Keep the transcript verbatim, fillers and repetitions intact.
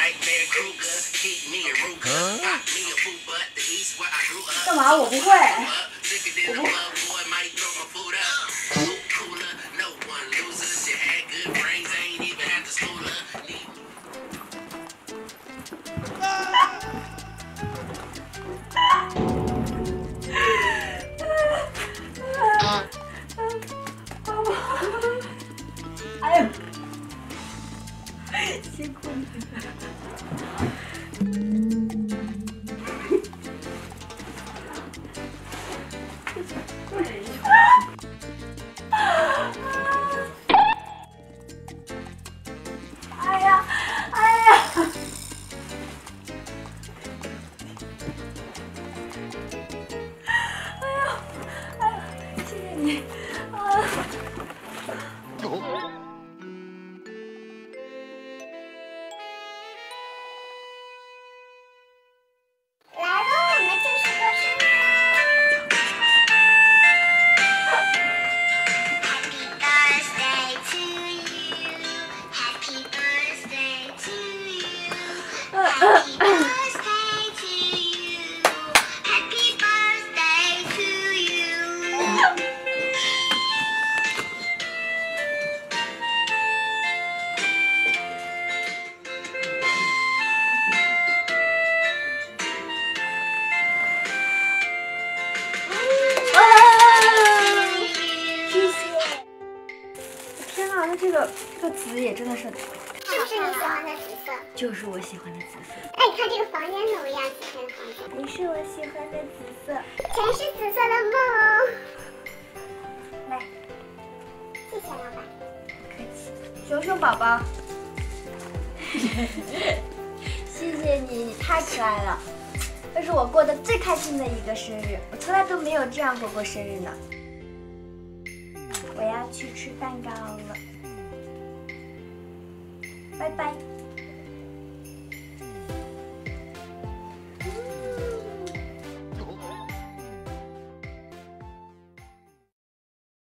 干嘛？我不会，我不会。哎呦，辛苦你了。哎呀，哎呀！哎呀，哎呀，谢谢你啊！ 来吧，我们正式过生日啦 ！Happy birthday to you, Happy birthday to you, Happy birthday to you, Happy birthday to you. 天哪，那这个这个紫也真的是， 是不是你喜欢的紫色？ 就是我喜欢的紫色。 哎，你看这个房间怎么样？紫色的房间。 你是我喜欢的紫色。 全是紫色的梦哦。 来， 谢谢老板。 不客气。熊熊宝宝，谢谢你，你太可爱了。这是我过得最开心的一个生日，我从来都没有这样过过生日呢。我要去吃蛋糕了，拜拜。